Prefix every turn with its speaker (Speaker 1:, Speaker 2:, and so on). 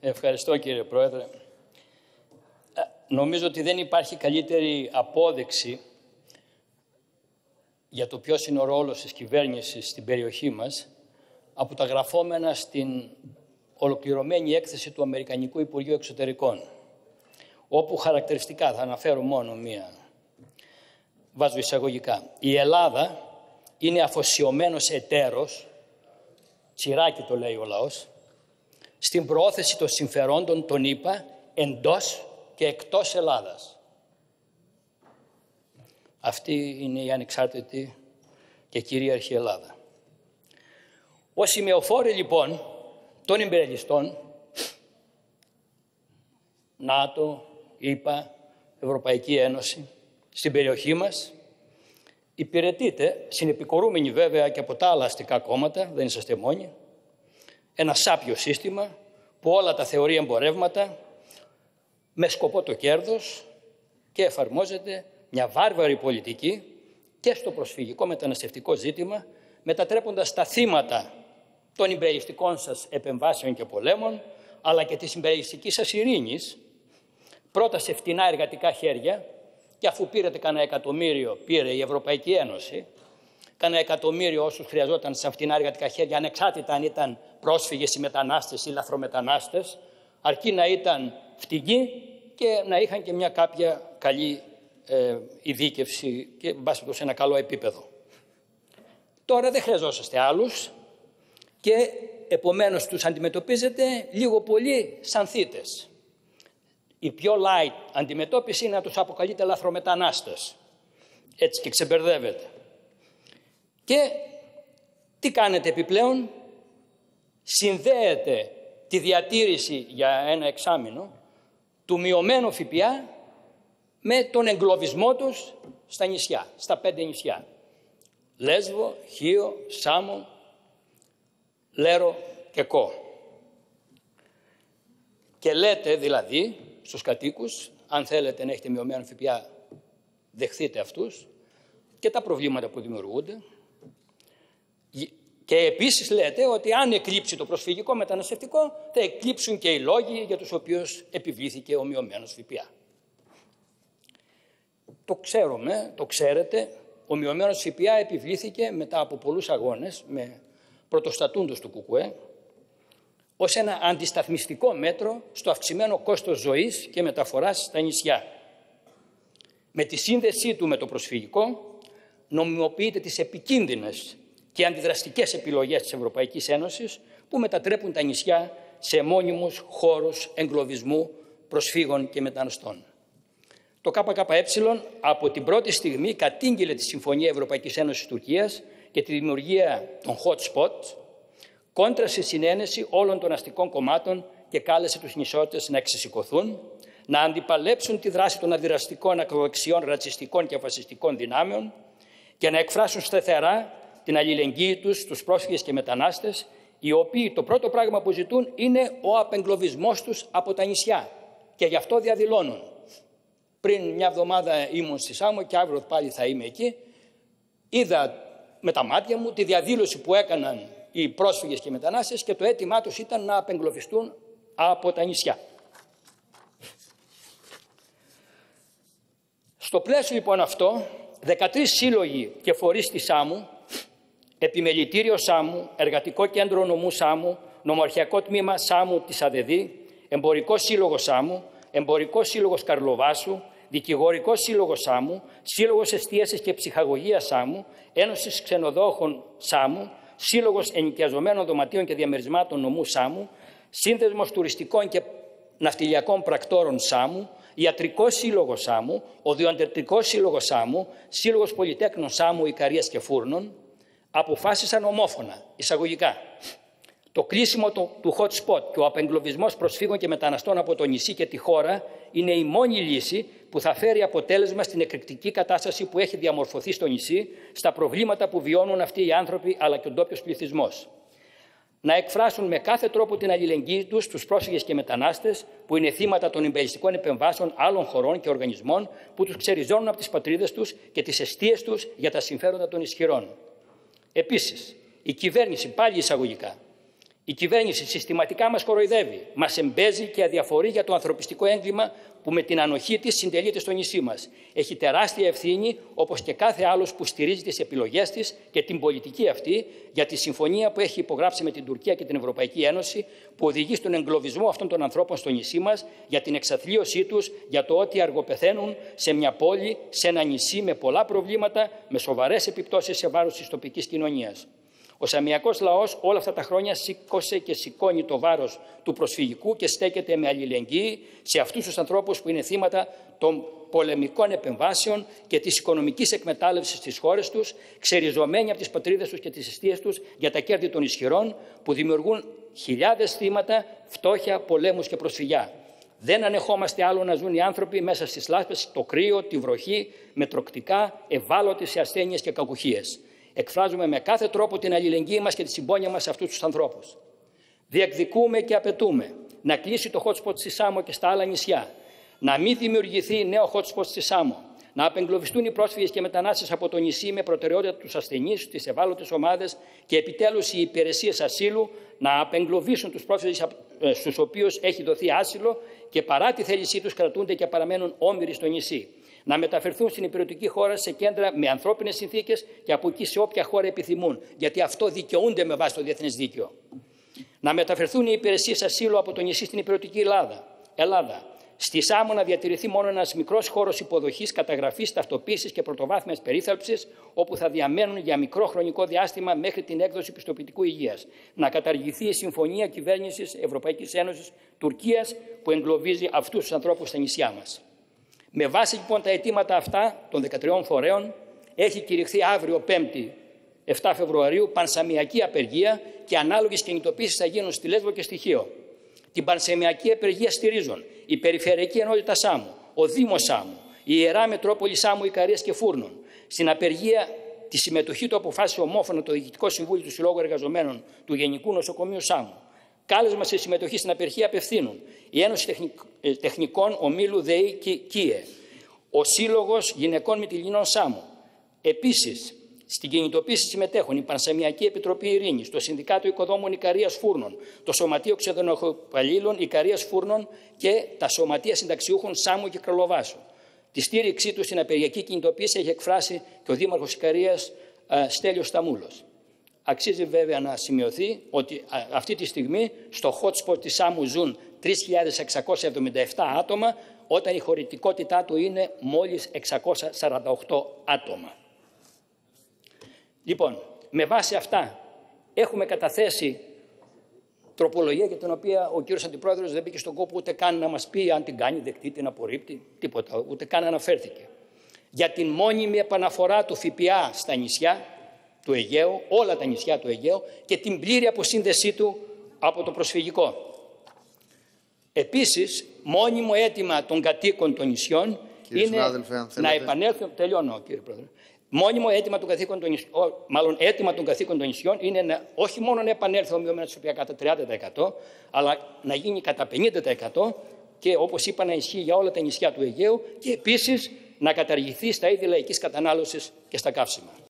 Speaker 1: Ευχαριστώ, κύριε Πρόεδρε. Νομίζω ότι δεν υπάρχει καλύτερη απόδειξη για το ποιος είναι ο ρόλος της κυβέρνησης στην περιοχή μας από τα γραφόμενα στην ολοκληρωμένη έκθεση του Αμερικανικού Υπουργείου Εξωτερικών, όπου χαρακτηριστικά, θα αναφέρω μόνο μία, βάζω εισαγωγικά, η Ελλάδα είναι αφοσιωμένος εταίρος, τσιράκι το λέει ο λαός, στην προώθηση των συμφερόντων των ΗΠΑ εντός και εκτός Ελλάδας. Αυτή είναι η ανεξάρτητη και κυρίαρχη Ελλάδα. Ως σημεοφόροι λοιπόν των ιμπεριαλιστών, ΝΑΤΟ, ΗΠΑ, Ευρωπαϊκή Ένωση, στην περιοχή μας, υπηρετείται, συνεπικορούμενοι βέβαια και από τα άλλα αστικά κόμματα, δεν είσαστε μόνοι, ένα σάπιο σύστημα που όλα τα θεωρεί εμπορεύματα με σκοπό το κέρδος και εφαρμόζεται μια βάρβαρη πολιτική και στο προσφυγικό μεταναστευτικό ζήτημα, μετατρέποντας τα θύματα των ιμπεριαλιστικών σας επεμβάσεων και πολέμων, αλλά και της ιμπεριαλιστικής σας ειρήνης, πρώτα σε φτηνά εργατικά χέρια, και αφού πήρατε κανένα εκατομμύριο, πήρε η Ευρωπαϊκή Ένωση, κανένα εκατομμύριο όσους χρειαζόταν σε φτηνά εργατικά χέρια, ανεξάρτητα αν ήταν πρόσφυγες ή μετανάστες ή λαθρομετανάστες, αρκεί να ήταν φτηνοί και να είχαν και μια κάποια καλή ειδίκευση και σε ένα καλό επίπεδο. Τώρα δεν χρειαζόσαστε άλλους και επομένως τους αντιμετωπίζετε λίγο πολύ σαν θύτες. Η πιο light αντιμετώπιση είναι να τους αποκαλείτε λαθρομετανάστες. Έτσι και ξεμπερδεύετε. Και τι κάνετε επιπλέον? Συνδέετε τη διατήρηση για ένα εξάμηνο του μειωμένου ΦΠΑ με τον εγκλωβισμό τους στα νησιά, στα 5 νησιά. Λέσβο, Χίο, Σάμο, Λέρο και Κο. Και λέτε δηλαδή στους κατοίκους, αν θέλετε να έχετε μειωμένο ΦΠΑ, δεχθείτε αυτούς και τα προβλήματα που δημιουργούνται. Και επίσης λέτε ότι αν εκλείψει το προσφυγικό μεταναστευτικό, θα εκλείψουν και οι λόγοι για τους οποίους επιβλήθηκε ο μειωμένος ΦΠΑ. Το ξέρουμε, το ξέρετε, ο μειωμένος ΦΠΑ επιβλήθηκε μετά από πολλούς αγώνες με πρωτοστατούντος του ΚΚΕ ως ένα αντισταθμιστικό μέτρο στο αυξημένο κόστος ζωής και μεταφοράς στα νησιά. Με τη σύνδεσή του με το προσφυγικό νομιμοποιείται τις επικίνδυνες και αντιδραστικές επιλογές της Ευρωπαϊκής Ένωσης που μετατρέπουν τα νησιά σε μόνιμους χώρους εγκλωβισμού προσφύγων και μεταναστών. Το ΚΚΕ από την πρώτη στιγμή κατήγγειλε τη Συμφωνία Ευρωπαϊκής Ένωσης Τουρκίας και τη δημιουργία των hot spots κόντρα στη συνένεση όλων των αστικών κομμάτων και κάλεσε τους νησιώτες να εξεσηκωθούν, να αντιπαλέψουν τη δράση των αντιδραστικών ακροδεξιών, ρατσιστικών και φασιστικών δυνάμεων και να εκφράσουν σταθερά την αλληλεγγύη τους στους πρόσφυγες και μετανάστες, οι οποίοι το πρώτο πράγμα που ζητούν είναι ο απεγκλωβισμός τους από τα νησιά και γι' αυτό διαδηλώνουν. Πριν μια εβδομάδα ήμουν στη Σάμο και αύριο πάλι θα είμαι εκεί. Είδα με τα μάτια μου τη διαδήλωση που έκαναν οι πρόσφυγες και οι μετανάστες και το αίτημά τους ήταν να απεγκλωβιστούν από τα νησιά. Στο πλαίσιο λοιπόν αυτό, 13 σύλλογοι και φορείς της Σάμου, Επιμελητήριο Σάμου, Εργατικό Κέντρο Νομού Σάμου, Νομοαρχιακό Τμήμα Σάμου της ΑΔΕΔΗ, Εμπορικό Σύλλογο Σάμου, Εμπορικό Σύλλογος Καρλοβάσου, Δικηγορικό Σύλλογο Σάμου, Σύλλογος Εστίασης και Ψυχαγωγίας Σάμου, Ένωσης Ξενοδόχων Σάμου, Σύλλογος Ενοικιαζομένων Δωματίων και Διαμερισμάτων Νομού Σάμου, Σύνδεσμος Τουριστικών και Ναυτιλιακών Πρακτόρων Σάμου, Ιατρικό Σύλλογο Σάμου, Οδειοαντρικό Σύλλογο Σάμου, Σύλλογος Πολυτέκνων Σάμου, Ικαρίας και Φούρνων, αποφάσισαν ομόφωνα, εισαγωγικά, το κλείσιμο του hot spot και ο απεγκλωβισμός προσφύγων και μεταναστών από το νησί και τη χώρα είναι η μόνη λύση που θα φέρει αποτέλεσμα στην εκρηκτική κατάσταση που έχει διαμορφωθεί στο νησί, στα προβλήματα που βιώνουν αυτοί οι άνθρωποι αλλά και ο ντόπιος πληθυσμός. Να εκφράσουν με κάθε τρόπο την αλληλεγγύη τους στους πρόσφυγες και μετανάστες που είναι θύματα των ιμπεριστικών επεμβάσεων άλλων χωρών και οργανισμών που τους ξεριζώνουν από τις πατρίδες τους και τις εστίες τους για τα συμφέροντα των ισχυρών. Επίσης, η κυβέρνηση, πάλι εισαγωγικά, Η κυβέρνηση συστηματικά μας κοροϊδεύει, μας εμπέζει και αδιαφορεί για το ανθρωπιστικό έγκλημα που με την ανοχή της συντελείται στο νησί μας. Έχει τεράστια ευθύνη, όπως και κάθε άλλος που στηρίζει τις επιλογές της και την πολιτική αυτή, για τη συμφωνία που έχει υπογράψει με την Τουρκία και την Ευρωπαϊκή Ένωση, που οδηγεί στον εγκλωβισμό αυτών των ανθρώπων στο νησί μας, για την εξαθλίωσή τους, για το ότι αργοπεθαίνουν σε μια πόλη, σε ένα νησί με πολλά προβλήματα, με σοβαρές επιπτώσεις σε βάρος της τοπικής κοινωνίας. Ο σαμιακός λαός όλα αυτά τα χρόνια σήκωσε και σηκώνει το βάρος του προσφυγικού και στέκεται με αλληλεγγύη σε αυτούς τους ανθρώπους που είναι θύματα των πολεμικών επεμβάσεων και της οικονομικής εκμετάλλευσης στις χώρες τους, ξεριζωμένοι από τις πατρίδες τους και τις αιστείες τους για τα κέρδη των ισχυρών, που δημιουργούν χιλιάδες θύματα, φτώχεια, πολέμους και προσφυγιά. Δεν ανεχόμαστε άλλο να ζουν οι άνθρωποι μέσα στις λάσπες, το κρύο, τη βροχή, με τροκτικά, ευάλωτοι σε ασθένειες και κακουχίες. Εκφράζουμε με κάθε τρόπο την αλληλεγγύη μας και τη συμπόνια μας σε αυτούς τους ανθρώπους. Διεκδικούμε και απαιτούμε να κλείσει το hot spot στη Σάμο και στα άλλα νησιά, να μην δημιουργηθεί νέο hot spot στη Σάμο, να απεγκλωβιστούν οι πρόσφυγες και μετανάστες από το νησί με προτεραιότητα τους ασθενείς, τις ευάλωτες ομάδες και επιτέλους οι υπηρεσίες ασύλου να απεγκλωβίσουν τους πρόσφυγες στους οποίους έχει δοθεί άσυλο και παρά τη θέλησή τους κρατούνται και παραμένουν όμηροι στο νησί. Να μεταφερθούν στην υπηρετική χώρα σε κέντρα με ανθρώπινες συνθήκες και από εκεί σε όποια χώρα επιθυμούν, γιατί αυτό δικαιούνται με βάση το διεθνές δίκαιο. Να μεταφερθούν οι υπηρεσίες ασύλου από το νησί στην υπηρετική Ελλάδα. Στη Σάμο να διατηρηθεί μόνο ένας μικρός χώρος υποδοχής, καταγραφής, ταυτοποίησης και πρωτοβάθμιας περίθαλψης, όπου θα διαμένουν για μικρό χρονικό διάστημα μέχρι την έκδοση πιστοποιητικού υγείας. Να καταργηθεί η συμφωνία κυβέρνησης Ευρωπαϊκής Ένωσης Τουρκίας που εγκλωβίζει αυτούς τους ανθρώπους στα νησιά μας. Με βάση λοιπόν τα αιτήματα αυτά των 13 φορέων, έχει κηρυχθεί αύριο 5η 7 Φεβρουαρίου πανσαμιακή απεργία και ανάλογες κινητοποίησεις θα γίνουν στη Λέσβο και στη Χίο. Την πανσαμιακή απεργία στηρίζουν η Περιφερειακή Ενότητα Σάμου, ο Δήμος Σάμου, η Ιερά Μετρόπολη Σάμου, Ικαρίας και Φούρνων. Στην απεργία τη συμμετοχή του αποφάσισε ομόφωνα το Διοικητικό Συμβούλιο του Συλλόγου Εργαζομένων του Γενικού Νοσοκομείου Σάμου. Κάλεσμα σε συμμετοχή στην απεργία απευθύνουν η Ένωση Τεχνικών Ομίλου ΔΕΗ ΚΙΕ, ο Σύλλογος Γυναικών Μυτιληνών Σάμου. Επίσης, στην κινητοποίηση συμμετέχουν η Πανσαμιακή Επιτροπή Ειρήνης, το Συνδικάτο Οικοδόμων Ικαρίας Φούρνων, το Σωματείο Ξενοδοχοπαλλήλων Ικαρίας Φούρνων και τα Σωματεία Συνταξιούχων Σάμου και Κρολοβάσου. Τη στήριξή του στην απεργιακή κινητοποίηση έχει εκφράσει και ο Δήμαρχος Ικαρίας Στέλιος Σταμούλος. Αξίζει βέβαια να σημειωθεί ότι αυτή τη στιγμή στο hot spot της Σάμου ζουν 3.677 άτομα, όταν η χωρητικότητά του είναι μόλις 648 άτομα. Λοιπόν, με βάση αυτά έχουμε καταθέσει τροπολογία για την οποία ο κύριος Αντιπρόεδρος δεν μπήκε στον κόπο ούτε καν να μας πει αν την κάνει δεκτή, την απορρίπτει, τίποτα, ούτε καν αναφέρθηκε. Για την μόνιμη επαναφορά του ΦΠΑ στα νησιά του Αιγαίου, όλα τα νησιά του Αιγαίου και την πλήρη αποσύνδεσή του από το προσφυγικό. Επίσης, μόνιμο αίτημα των κατοίκων των νησιών είναι να επανέλθουν. Τελειώνω, κύριε Πρόεδρε. Μόνιμο αίτημα των κατοίκων των νησιών, αίτημα των κατοίκων των νησιών είναι όχι μόνο να επανέλθει ο μειωμένος ΦΠΑ κατά 30%, αλλά να γίνει κατά 50% και όπως είπα να ισχύει για όλα τα νησιά του Αιγαίου και επίσης να καταργηθεί στα είδη λαϊκής κατανάλωσης και στα καύσιμα.